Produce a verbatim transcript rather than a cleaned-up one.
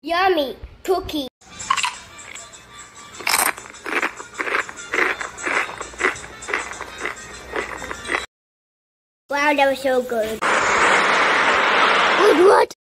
Yummy cookie. Wow, that was so good. Good what?